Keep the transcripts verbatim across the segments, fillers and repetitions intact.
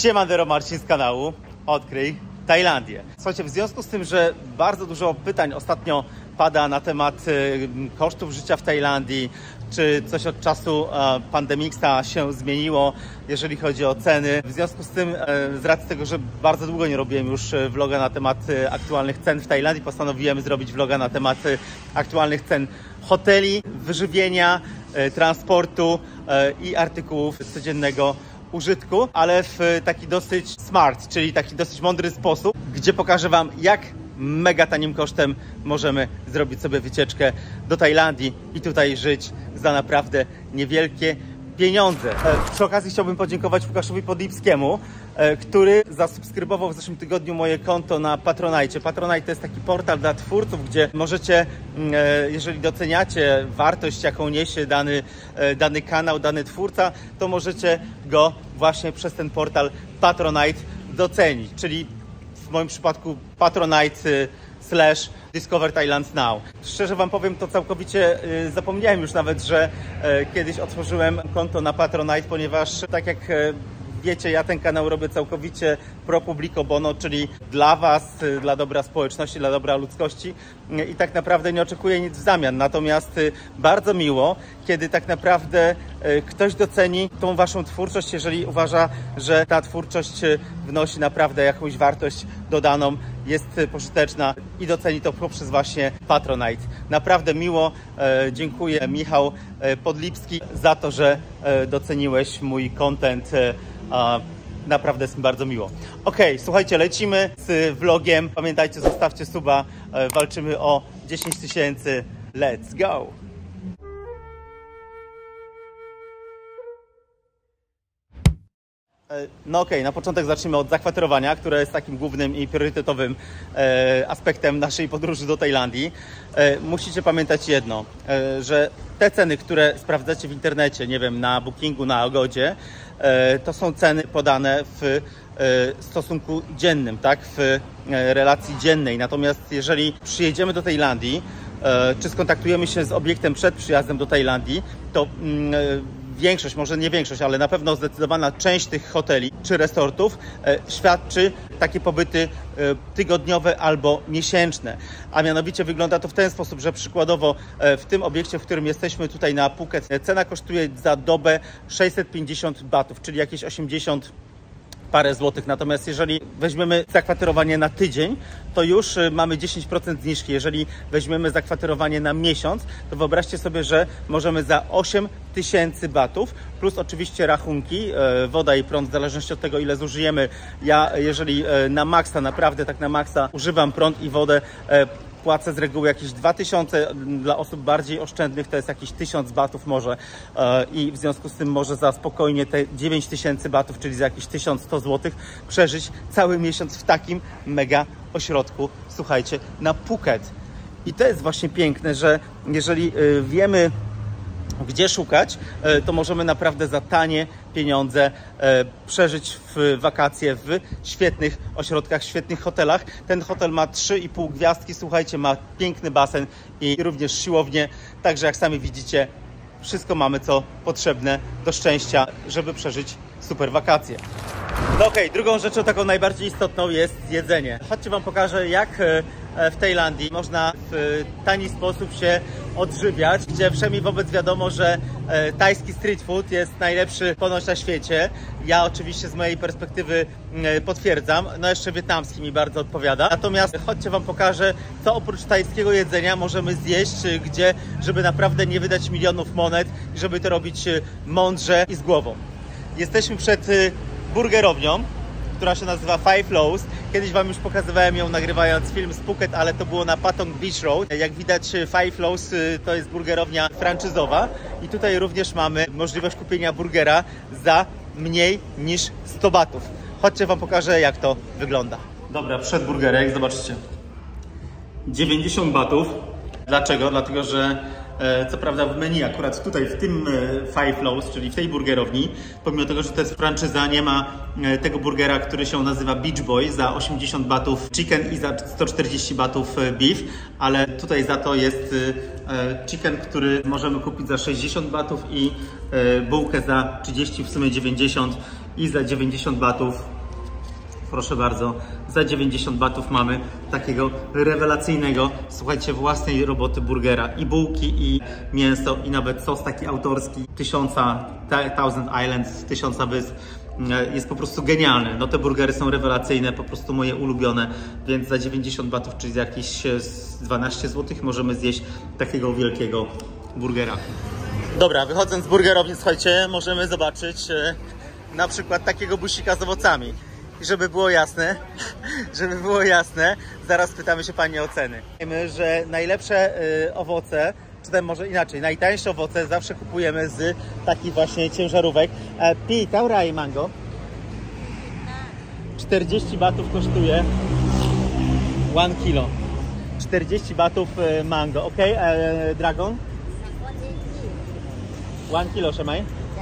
Siemandero, Marcin z kanału Odkryj Tajlandię. Słuchajcie, w związku z tym, że bardzo dużo pytań ostatnio pada na temat y, kosztów życia w Tajlandii, czy coś od czasu y, pandemiksa się zmieniło, jeżeli chodzi o ceny. W związku z tym, y, z racji tego, że bardzo długo nie robiłem już vloga na temat y, aktualnych cen w Tajlandii, postanowiłem zrobić vloga na temat y, aktualnych cen hoteli, wyżywienia, y, transportu y, i artykułów codziennego użytku, ale w taki dosyć smart, czyli taki dosyć mądry sposób, gdzie pokażę Wam, jak mega tanim kosztem możemy zrobić sobie wycieczkę do Tajlandii i tutaj żyć za naprawdę niewielkie pieniądze. Przy okazji chciałbym podziękować Łukaszowi Podlipskiemu, który zasubskrybował w zeszłym tygodniu moje konto na Patronite. Patronite to jest taki portal dla twórców, gdzie możecie, jeżeli doceniacie wartość, jaką niesie dany, dany kanał, dany twórca, to możecie go właśnie przez ten portal Patronite docenić. Czyli w moim przypadku Patronite slash Discover Thailand Now. Szczerze Wam powiem, to całkowicie y, zapomniałem już nawet, że y, kiedyś otworzyłem konto na Patronite, ponieważ tak jak y, wiecie, ja ten kanał robię całkowicie pro publico bono, czyli dla Was, y, dla dobra społeczności, dla dobra ludzkości y, i tak naprawdę nie oczekuję nic w zamian. Natomiast y, bardzo miło, kiedy tak naprawdę y, ktoś doceni tą Waszą twórczość, jeżeli uważa, że ta twórczość y, wnosi naprawdę jakąś wartość dodaną, jest pożyteczna i doceni to poprzez właśnie Patronite. Naprawdę miło. E, dziękuję Michał e, Podlipski za to, że e, doceniłeś mój content. E, a, naprawdę jest mi bardzo miło. Ok, słuchajcie, lecimy z vlogiem. Pamiętajcie, zostawcie suba. E, walczymy o dziesięć tysięcy. Let's go! No okej, okay, na początek zacznijmy od zakwaterowania, które jest takim głównym i priorytetowym e, aspektem naszej podróży do Tajlandii. E, musicie pamiętać jedno, e, że te ceny, które sprawdzacie w internecie, nie wiem, na Bookingu, na Agodzie, e, to są ceny podane w e, stosunku dziennym, tak, w e, relacji dziennej. Natomiast jeżeli przyjedziemy do Tajlandii, e, czy skontaktujemy się z obiektem przed przyjazdem do Tajlandii, to mm, e, większość, może nie większość, ale na pewno zdecydowana część tych hoteli czy resortów e, świadczy takie pobyty e, tygodniowe albo miesięczne. A mianowicie wygląda to w ten sposób, że przykładowo e, w tym obiekcie, w którym jesteśmy tutaj na Phuket, e, cena kosztuje za dobę sześćset pięćdziesiąt batów, czyli jakieś osiemdziesiąt parę złotych. Natomiast jeżeli weźmiemy zakwaterowanie na tydzień, to już mamy dziesięć procent zniżki. Jeżeli weźmiemy zakwaterowanie na miesiąc, to wyobraźcie sobie, że możemy za osiem tysięcy batów, plus oczywiście rachunki, woda i prąd, w zależności od tego, ile zużyjemy. Ja, jeżeli na maksa, naprawdę tak na maksa używam prąd i wodę, płacę z reguły jakieś dwa tysiące, dla osób bardziej oszczędnych to jest jakieś tysiąc batów może i w związku z tym może za spokojnie te dziewięć tysięcy batów, czyli za jakieś tysiąc sto złotych przeżyć cały miesiąc w takim mega ośrodku, słuchajcie, na Phuket. I to jest właśnie piękne, że jeżeli wiemy, gdzie szukać, to możemy naprawdę za tanie pieniądze przeżyć w wakacje w świetnych ośrodkach, świetnych hotelach. Ten hotel ma trzy i pół gwiazdki, słuchajcie, ma piękny basen i również siłownię, także jak sami widzicie, wszystko mamy, co potrzebne do szczęścia, żeby przeżyć super wakacje. No okej, okay, drugą rzeczą taką najbardziej istotną jest jedzenie. Chodźcie Wam pokażę, jak w Tajlandii można w tani sposób się odżywiać, gdzie wszemi wobec wiadomo, że tajski street food jest najlepszy ponoć na świecie. Ja oczywiście z mojej perspektywy potwierdzam, no jeszcze wietnamski mi bardzo odpowiada. Natomiast chodźcie Wam pokażę, co oprócz tajskiego jedzenia możemy zjeść, gdzie, żeby naprawdę nie wydać milionów monet i żeby to robić mądrze i z głową. Jesteśmy przed burgerownią, która się nazywa Five Loaves. Kiedyś Wam już pokazywałem ją, nagrywając film z Phuket, ale to było na Patong Beach Road. Jak widać, Five Loaves to jest burgerownia franczyzowa i tutaj również mamy możliwość kupienia burgera za mniej niż sto batów. Chodźcie Wam pokażę, jak to wygląda. Dobra, przed burgerek, zobaczcie. dziewięćdziesiąt batów. Dlaczego? Dlatego, że co prawda w menu, akurat tutaj w tym Five Loaves, czyli w tej burgerowni, pomimo tego, że to jest franczyza, nie ma tego burgera, który się nazywa Beach Boy za osiemdziesiąt batów chicken i za sto czterdzieści batów beef, ale tutaj za to jest chicken, który możemy kupić za sześćdziesiąt batów i bułkę za trzydzieści, w sumie dziewięćdziesiąt i za dziewięćdziesiąt batów Proszę bardzo, za dziewięćdziesiąt batów mamy takiego rewelacyjnego, słuchajcie, własnej roboty burgera. I bułki, i mięso, i nawet sos taki autorski. Tysiąca, Thousand Islands, tysiąca wysp. Jest po prostu genialny. No te burgery są rewelacyjne, po prostu moje ulubione, więc za dziewięćdziesiąt batów, czyli za jakieś dwanaście złotych możemy zjeść takiego wielkiego burgera. Dobra, wychodząc z burgerowni, słuchajcie, możemy zobaczyć na przykład takiego busika z owocami. I żeby było jasne, żeby było jasne, zaraz pytamy się pani o ceny. Wiemy, że najlepsze y, owoce, czy tam może inaczej, najtańsze owoce zawsze kupujemy z takich właśnie ciężarówek. E, pi, taura i mango. czterdzieści batów kosztuje one kilo. czterdzieści batów y, mango, ok? E, dragon? one kilo, szamaj?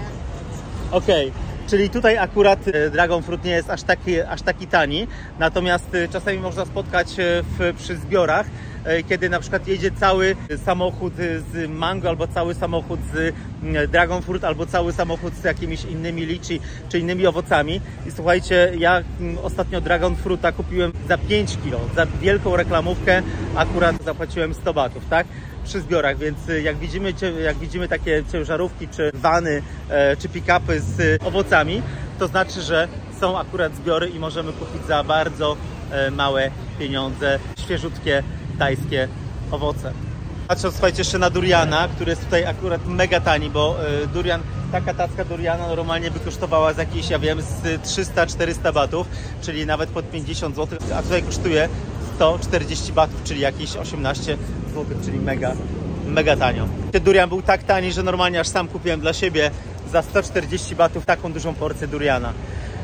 Ok. Czyli tutaj akurat dragon fruit nie jest aż taki, aż taki tani, natomiast czasami można spotkać w, przy zbiorach, kiedy na przykład jedzie cały samochód z mango, albo cały samochód z dragon fruit, albo cały samochód z jakimiś innymi liczy, czy innymi owocami. I słuchajcie, ja ostatnio dragon fruita kupiłem za pięć kilo, za wielką reklamówkę akurat zapłaciłem sto batów, tak? Przy zbiorach, więc jak widzimy, jak widzimy takie ciężarówki, czy vany, czy pick-upy z owocami, to znaczy, że są akurat zbiory i możemy kupić za bardzo małe pieniądze świeżutkie tajskie owoce. Patrząc, słuchajcie, jeszcze na duriana, który jest tutaj akurat mega tani, bo durian, taka tacka duriana normalnie by kosztowała z jakieś, ja wiem, z trzysta czterysta batów, czyli nawet pod pięćdziesiąt złotych, a tutaj kosztuje sto czterdzieści batów, czyli jakieś osiemnaście złotych, czyli mega, mega tanio. Ten durian był tak tani, że normalnie aż sam kupiłem dla siebie za sto czterdzieści batów taką dużą porcję duriana.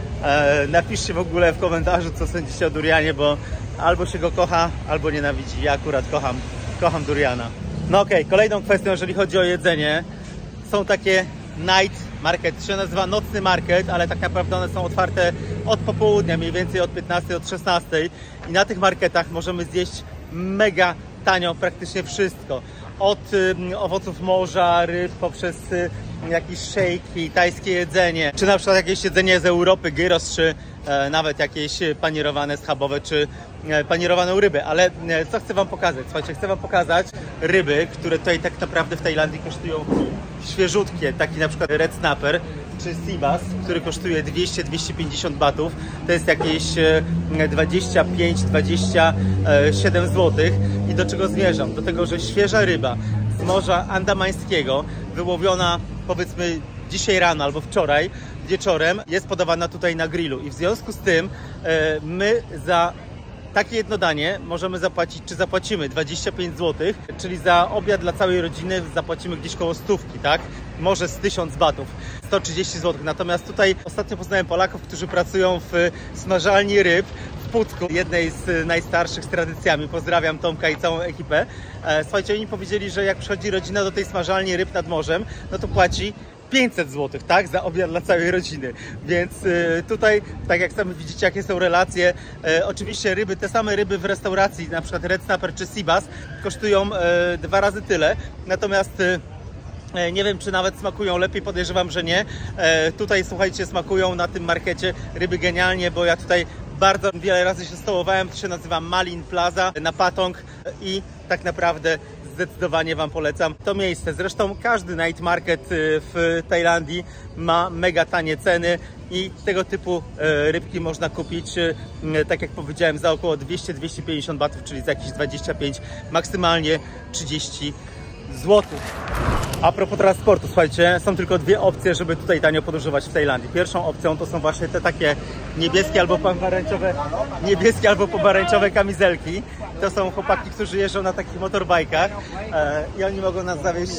E, napiszcie w ogóle w komentarzu, co sądzicie o durianie, bo albo się go kocha, albo nienawidzi. Ja akurat kocham, kocham duriana. No okej, okay, kolejną kwestią, jeżeli chodzi o jedzenie, są takie night market, się nazywa nocny market, ale tak naprawdę one są otwarte od popołudnia, mniej więcej od piętnastej do trzynastej, i na tych marketach możemy zjeść mega tanio praktycznie wszystko. Od y, owoców morza, ryb, poprzez y, jakieś szejki, tajskie jedzenie, czy na przykład jakieś jedzenie z Europy, gyros, czy e, nawet jakieś panierowane schabowe, czy e, panierowaną rybę. Ale e, co chcę wam pokazać? Słuchajcie, chcę wam pokazać ryby, które tutaj tak naprawdę w Tajlandii kosztują świeżutkie, taki na przykład red snapper, czy sea bass, który kosztuje dwieście do dwustu pięćdziesięciu batów, to jest jakieś dwadzieścia pięć do dwudziestu siedmiu złotych. I do czego zmierzam? Do tego, że świeża ryba z Morza Andamańskiego, wyłowiona powiedzmy dzisiaj rano albo wczoraj wieczorem, jest podawana tutaj na grillu. I w związku z tym e, my za takie jedno danie możemy zapłacić, czy zapłacimy dwadzieścia pięć złotych, czyli za obiad dla całej rodziny zapłacimy gdzieś koło stówki, tak? Może z tysiąc batów, sto trzydzieści złotych. Natomiast tutaj ostatnio poznałem Polaków, którzy pracują w smażalni ryb w Pucku, jednej z najstarszych z tradycjami. Pozdrawiam Tomka i całą ekipę. Słuchajcie, oni powiedzieli, że jak przychodzi rodzina do tej smażalni ryb nad morzem, no to płaci pięćset złotych, tak? Za obiad dla całej rodziny. Więc y, tutaj, tak jak sami widzicie, jakie są relacje. Y, oczywiście ryby, te same ryby w restauracji, na przykład red snapper czy sea bass, kosztują y, dwa razy tyle. Natomiast y, nie wiem, czy nawet smakują lepiej, podejrzewam, że nie. E, tutaj, słuchajcie, smakują na tym markecie ryby genialnie, bo ja tutaj bardzo wiele razy się stołowałem. To się nazywa Malin Plaza na Patong i tak naprawdę zdecydowanie wam polecam to miejsce. Zresztą każdy night market w Tajlandii ma mega tanie ceny i tego typu rybki można kupić, tak jak powiedziałem, za około dwieście do dwustu pięćdziesięciu batów, czyli za jakieś dwadzieścia pięć, maksymalnie trzydzieści złotych. A propos transportu, słuchajcie, są tylko dwie opcje, żeby tutaj tanio podróżować w Tajlandii. Pierwszą opcją to są właśnie te takie niebieskie albo pomarańczowe, niebieskie albo pomarańczowe kamizelki. To są chłopaki, którzy jeżdżą na takich motorbajkach e, i oni mogą nas zawieźć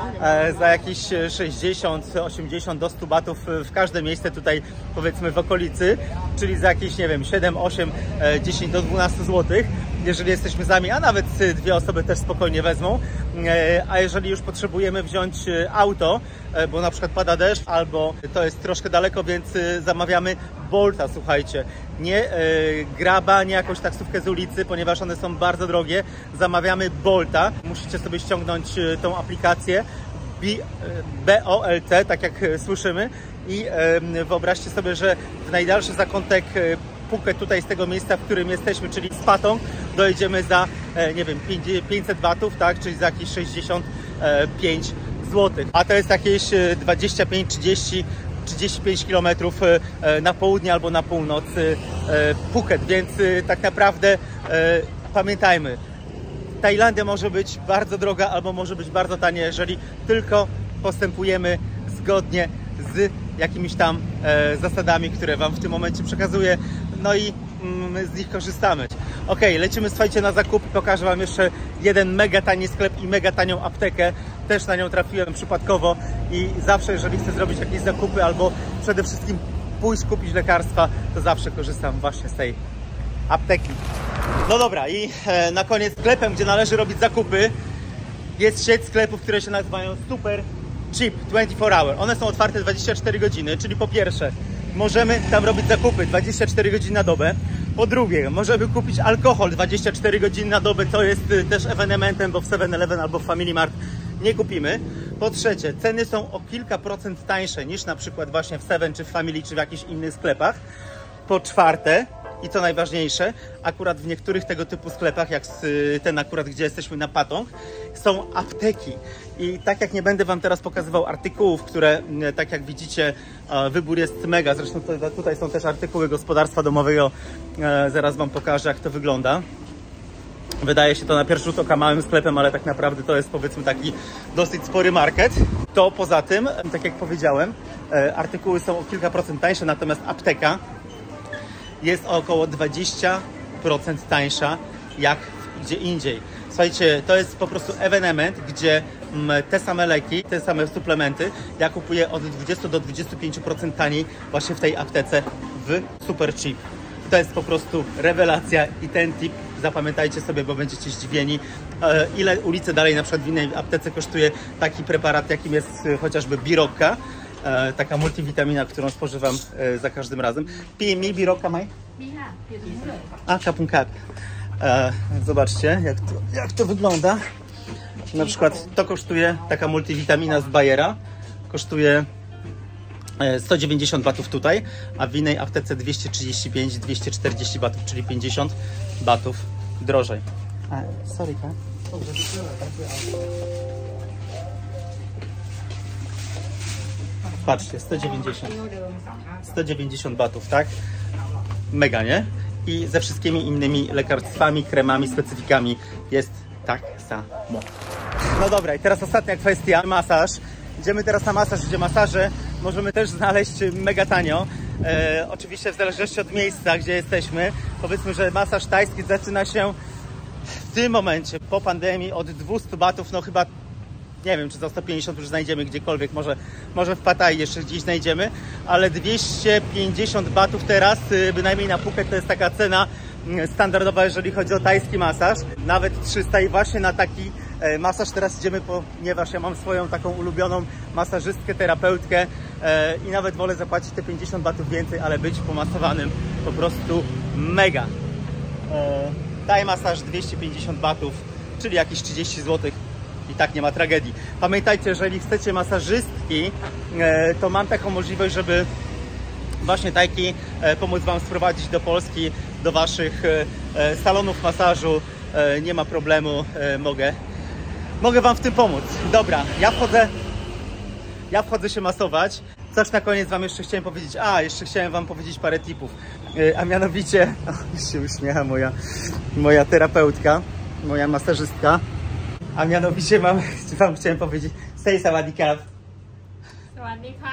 e, za jakieś sześćdziesiąt, osiemdziesiąt do stu batów w każde miejsce tutaj, powiedzmy, w okolicy, czyli za jakieś, nie wiem, siedem, osiem, dziesięć do dwunastu złotych, jeżeli jesteśmy sami, a nawet dwie osoby też spokojnie wezmą. E, a jeżeli już potrzebujemy wziąć auto, e, bo na przykład pada deszcz, albo to jest troszkę daleko, więc e, zamawiamy Bolta, słuchajcie. Nie e, Graba, nie jakąś taksówkę z ulicy, ponieważ one są bardzo drogie. Zamawiamy Bolta. Musicie sobie ściągnąć e, tą aplikację B O L T, tak jak e, słyszymy. I e, wyobraźcie sobie, że w najdalszy zakątek e, Phuket, tutaj z tego miejsca, w którym jesteśmy, czyli z Patong, dojedziemy za, nie wiem, pięćset batów, tak, czyli za jakieś sześćdziesiąt pięć złotych. A to jest jakieś dwadzieścia pięć trzydzieści trzydzieści pięć kilometrów na południe albo na północ Phuket, więc tak naprawdę pamiętajmy, Tajlandia może być bardzo droga albo może być bardzo tania, jeżeli tylko postępujemy zgodnie z jakimiś tam e, zasadami, które Wam w tym momencie przekazuję, no i mm, z nich korzystamy. Ok, lecimy, słuchajcie, na zakupy. Pokażę Wam jeszcze jeden mega tani sklep i mega tanią aptekę. Też na nią trafiłem przypadkowo i zawsze, jeżeli chcę zrobić jakieś zakupy albo przede wszystkim pójść kupić lekarstwa, to zawsze korzystam właśnie z tej apteki. No dobra, i e, na koniec sklepem, gdzie należy robić zakupy, jest sieć sklepów, które się nazywają Super Cheap dwadzieścia cztery hour. One są otwarte dwadzieścia cztery godziny, czyli po pierwsze możemy tam robić zakupy dwadzieścia cztery godziny na dobę. Po drugie, możemy kupić alkohol dwadzieścia cztery godziny na dobę, co jest też ewenementem, bo w seven eleven albo w Family Mart nie kupimy. Po trzecie, ceny są o kilka procent tańsze niż na przykład właśnie w Seven czy w Family czy w jakichś innych sklepach. Po czwarte, i co najważniejsze, akurat w niektórych tego typu sklepach, jak ten akurat, gdzie jesteśmy na Patong, są apteki. I tak jak nie będę Wam teraz pokazywał artykułów, które, tak jak widzicie, wybór jest mega. Zresztą tutaj są też artykuły gospodarstwa domowego. Zaraz Wam pokażę, jak to wygląda. Wydaje się to na pierwszy rzut oka małym sklepem, ale tak naprawdę to jest, powiedzmy, taki dosyć spory market. To poza tym, tak jak powiedziałem, artykuły są o kilka procent tańsze, natomiast apteka jest o około dwadzieścia procent tańsza jak gdzie indziej. Słuchajcie, to jest po prostu ewenement, gdzie te same leki, te same suplementy ja kupuję od dwudziestu do dwudziestu pięciu procent taniej właśnie w tej aptece w Super Cheap. To jest po prostu rewelacja i ten tip zapamiętajcie sobie, bo będziecie zdziwieni, ile ulicy dalej na przykład w innej aptece kosztuje taki preparat, jakim jest chociażby Birokka. E, taka multivitamina, którą spożywam e, za każdym razem. Pi mi Birokka mai? A, kapungkat. E, zobaczcie, jak to, jak to wygląda. Na przykład to kosztuje, taka multivitamina z Bayera, kosztuje sto dziewięćdziesiąt batów tutaj, a w innej aptece dwieście trzydzieści pięć dwieście czterdzieści batów, czyli pięćdziesiąt batów drożej. A, sorry, ka? Patrzcie, sto dziewięćdziesiąt. sto dziewięćdziesiąt batów, tak? Mega, nie? I ze wszystkimi innymi lekarstwami, kremami, specyfikami jest tak samo. No dobra, i teraz ostatnia kwestia, masaż. Idziemy teraz na masaż, gdzie masaże możemy też znaleźć mega tanio. E, oczywiście w zależności od miejsca, gdzie jesteśmy. Powiedzmy, że masaż tajski zaczyna się w tym momencie, po pandemii, od dwieście batów, no chyba nie wiem, czy za sto pięćdziesiąt już znajdziemy gdziekolwiek, może, może w Pattaya jeszcze gdzieś znajdziemy, ale dwieście pięćdziesiąt batów teraz, bynajmniej na Phuket, to jest taka cena standardowa, jeżeli chodzi o tajski masaż. Nawet trzysta i właśnie na taki masaż teraz idziemy, ponieważ ja mam swoją taką ulubioną masażystkę, terapeutkę e, i nawet wolę zapłacić te pięćdziesiąt batów więcej, ale być pomasowanym po prostu mega. E, Taj masaż dwieście pięćdziesiąt batów, czyli jakieś trzydzieści złotych. I tak nie ma tragedii. Pamiętajcie, jeżeli chcecie masażystki, e, to mam taką możliwość, żeby właśnie Tajki e, pomóc Wam sprowadzić do Polski, do Waszych e, salonów masażu. E, nie ma problemu, e, mogę, mogę Wam w tym pomóc. Dobra, ja wchodzę, ja wchodzę się masować. Coś na koniec Wam jeszcze chciałem powiedzieć. A, jeszcze chciałem Wam powiedzieć parę tipów. E, a mianowicie, o, się uśmiecha moja, moja terapeutka, moja masażystka. A mianowicie mam, Wam chciałem powiedzieć, say sawadika. Sawadika.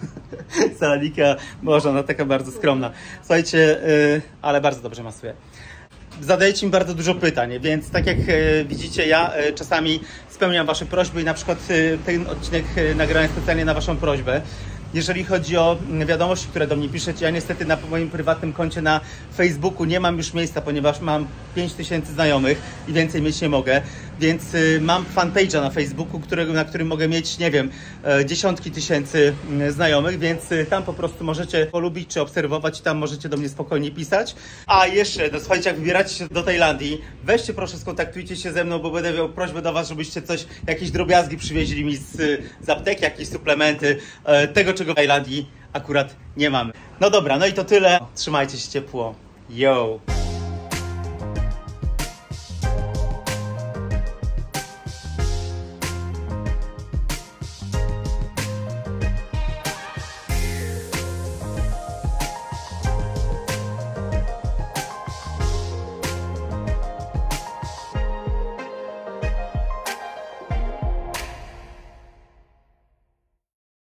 Sawadika, Boże, ona taka bardzo skromna. Słuchajcie, yy, ale bardzo dobrze masuje. Zadajecie mi bardzo dużo pytań, więc tak jak yy, widzicie, ja yy, czasami spełniam Wasze prośby i na przykład yy, ten odcinek yy, nagrałem specjalnie na Waszą prośbę. Jeżeli chodzi o wiadomości, które do mnie piszecie, ja niestety na moim prywatnym koncie na Facebooku nie mam już miejsca, ponieważ mam pięć tysięcy znajomych i więcej mieć nie mogę, więc y, mam fanpage'a na Facebooku, którego, na którym mogę mieć, nie wiem, y, dziesiątki tysięcy y, znajomych, więc y, tam po prostu możecie polubić czy obserwować i tam możecie do mnie spokojnie pisać. A jeszcze, no słuchajcie, jak wybieracie się do Tajlandii, weźcie proszę, skontaktujcie się ze mną, bo będę miał prośbę do Was, żebyście coś, jakieś drobiazgi przywieźli mi z, z apteki, jakieś suplementy, y, tego czego w Tajlandii akurat nie mamy. No dobra, no i to tyle. Trzymajcie się ciepło. Yo!